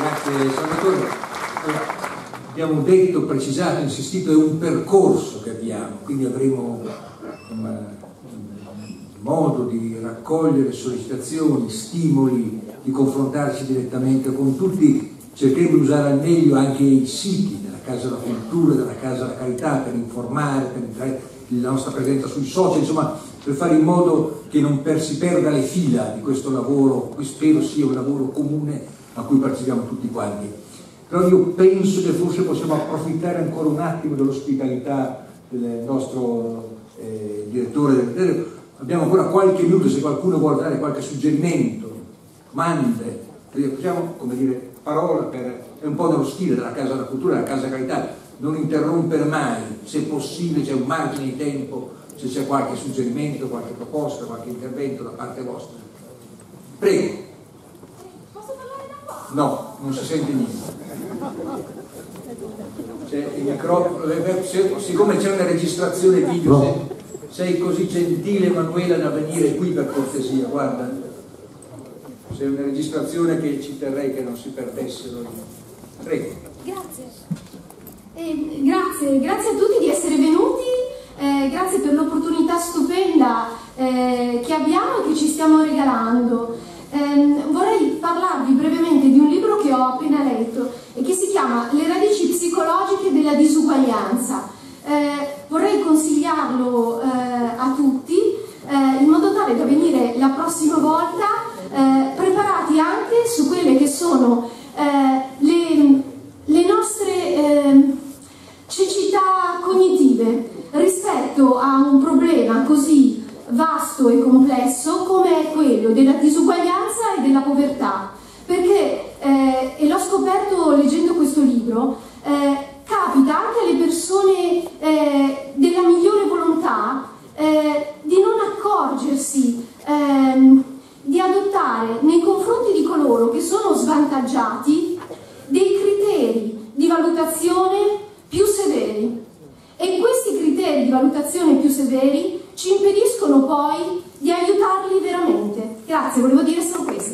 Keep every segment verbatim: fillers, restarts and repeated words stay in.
Grazie Salvatore. Abbiamo detto, precisato, insistito, è un percorso che abbiamo, quindi avremo um, modo di raccogliere sollecitazioni, stimoli, di confrontarci direttamente con tutti, cercheremo di usare al meglio anche i siti della Casa della Cultura, della Casa della Carità, per informare, per entrare la nostra presenza sui social, insomma, per fare in modo che non per, si perda le fila di questo lavoro, che spero sia un lavoro comune a cui partecipiamo tutti quanti. Però io penso che forse possiamo approfittare ancora un attimo dell'ospitalità del nostro eh, direttore del Teatro. Abbiamo ancora qualche minuto, se qualcuno vuole dare qualche suggerimento, domande, facciamo, come dire, parola, per, è un po' nello stile della Casa della Cultura, della Casa Carità, non interrompere mai, se possibile c'è un margine di tempo, se c'è qualche suggerimento, qualche proposta, qualche intervento da parte vostra. Prego. Posso parlare da qua? No, non si sente niente. C'è il microfono, siccome c'è una registrazione video, no. Sei così gentile Emanuela da venire qui per cortesia, guarda, c'è una registrazione che ci terrei che non si perdessero. Prego. Grazie. Eh, grazie, grazie a tutti di essere venuti, eh, grazie per l'opportunità stupenda eh, che abbiamo e che ci stiamo regalando. Eh, vorrei parlarvi brevemente di un libro che ho appena letto e che si chiama Le radici psicologiche della disuguaglianza. Eh, vorrei consigliarlo eh, a tutti eh, in modo tale da venire la prossima volta eh, preparati anche su quelle che sono eh, le, le nostre eh, cecità cognitive rispetto a un problema così vasto e complesso come è quello della disuguaglianza e della povertà, perché, eh, e l'ho scoperto leggendo questo libro, eh, capita anche alle persone eh, della migliore volontà eh, di non accorgersi, ehm, di adottare nei confronti di coloro che sono svantaggiati dei criteri di valutazione più severi. E questi criteri di valutazione più severi ci impediscono poi di aiutarli veramente. Grazie, volevo dire solo questo.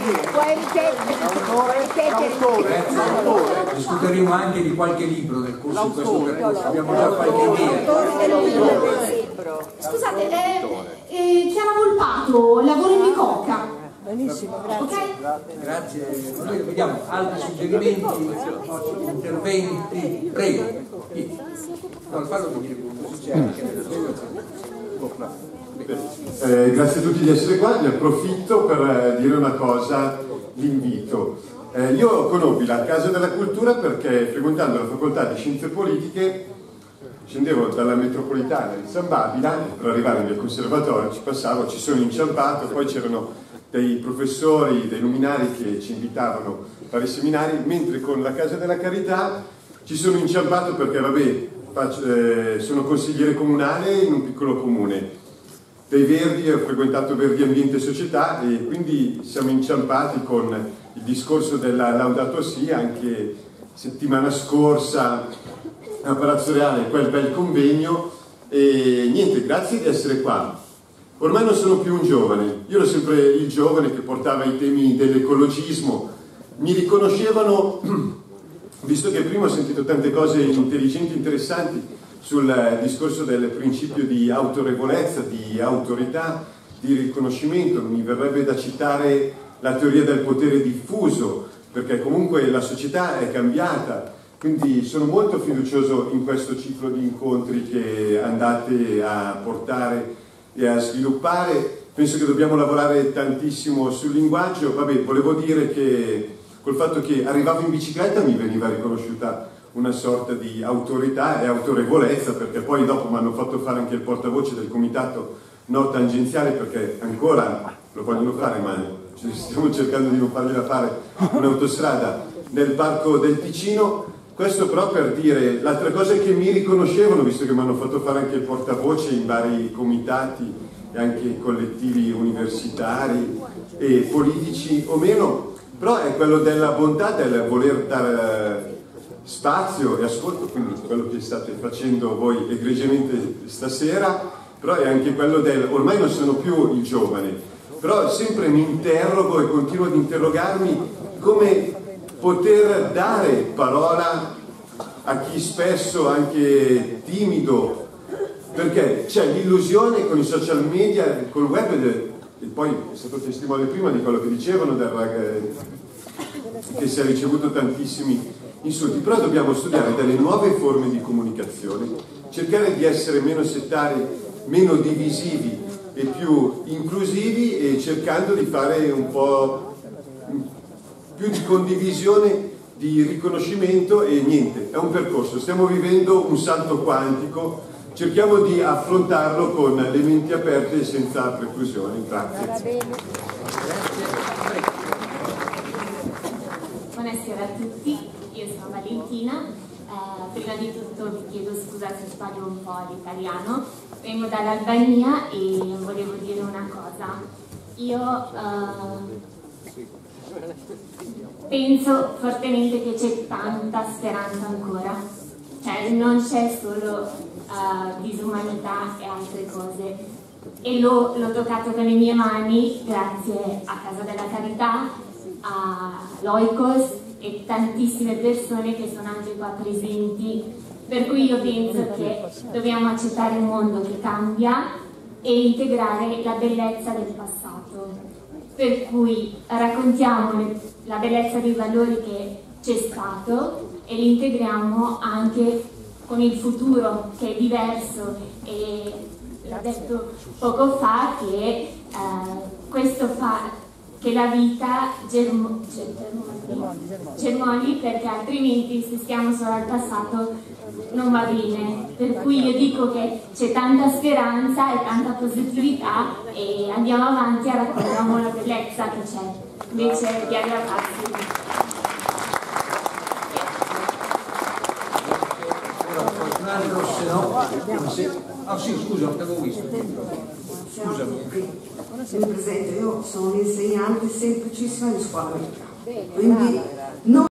Discuteremo anche di qualche libro nel corso di questo percorso, abbiamo già qualche idea. Scusate, è, è Chiara Volpato, lavoro in Bicocca. Benissimo, grazie. Okay? Grazie. Noi vediamo altri suggerimenti, interventi, prego. Non farlo dire c'è anche Eh, grazie a tutti di essere qua, ne approfitto per eh, dire una cosa, l'invito. Eh, io conobbi la Casa della Cultura perché frequentando la facoltà di Scienze Politiche scendevo dalla metropolitana di San Babila per arrivare nel conservatorio, ci passavo, ci sono inciampato, poi c'erano dei professori, dei luminari che ci invitavano a fare seminari, mentre con la Casa della Carità ci sono inciampato perché vabbè, faccio, eh, sono consigliere comunale in un piccolo comune dei Verdi, ho frequentato Verdi Ambiente e Società e quindi siamo inciampati con il discorso della Laudato Si, anche settimana scorsa a Palazzo Reale, quel bel convegno, e niente, grazie di essere qua. Ormai non sono più un giovane, io ero sempre il giovane che portava i temi dell'ecologismo, mi riconoscevano, visto che prima ho sentito tante cose intelligenti e interessanti, sul discorso del principio di autorevolezza, di autorità, di riconoscimento. Mi verrebbe da citare la teoria del potere diffuso, perché comunque la società è cambiata, quindi sono molto fiducioso in questo ciclo di incontri che andate a portare e a sviluppare. Penso che dobbiamo lavorare tantissimo sul linguaggio. Vabbè, volevo dire che col fatto che arrivavo in bicicletta mi veniva riconosciuta una sorta di autorità e autorevolezza, perché poi dopo mi hanno fatto fare anche il portavoce del comitato no tangenziale, perché ancora lo vogliono fare, ma stiamo cercando di non fargliela fare un'autostrada nel parco del Ticino. Questo però per dire, l'altra cosa è che mi riconoscevano, visto che mi hanno fatto fare anche il portavoce in vari comitati e anche collettivi universitari e politici o meno, però è quello della bontà, del voler dare spazio e ascolto, quindi quello che state facendo voi egregiamente stasera, però è anche quello del, ormai non sono più il giovane, però sempre mi interrogo e continuo ad interrogarmi come poter dare parola a chi spesso anche timido, perché c'è l'illusione con i social media, col web, e poi è stato testimone prima di quello che dicevano del, che si è ricevuto tantissimi insulti, però dobbiamo studiare delle nuove forme di comunicazione, cercare di essere meno settari, meno divisivi e più inclusivi, e cercando di fare un po' più di condivisione, di riconoscimento. E niente, è un percorso, stiamo vivendo un salto quantico, cerchiamo di affrontarlo con le menti aperte e senza preclusioni. Grazie. Buonasera a tutti, io sono Valentina, eh, prima di tutto vi chiedo scusa se sbaglio un po' l'italiano, vengo dall'Albania e volevo dire una cosa. Io eh, penso fortemente che c'è tanta speranza ancora, cioè non c'è solo uh, disumanità e altre cose, e l'ho toccato con le mie mani grazie a Casa della Carità, a Loikos e tantissime persone che sono anche qua presenti, per cui io penso che dobbiamo accettare un mondo che cambia e integrare la bellezza del passato, per cui raccontiamo la bellezza dei valori che c'è stato e li integriamo anche con il futuro, che è diverso, e l'ho detto poco fa che eh, questo fa che la vita germo, germoni, germoni, perché altrimenti se stiamo solo al passato non va bene, per cui io dico che c'è tanta speranza e tanta positività e andiamo avanti a raccogliamo la bellezza che c'è invece di aggravarsi. Se no, se... ah sì, scusa, non l'avevo visto. Scusami. Mi presento, io sono un'insegnante semplicissima di scuola americana, quindi non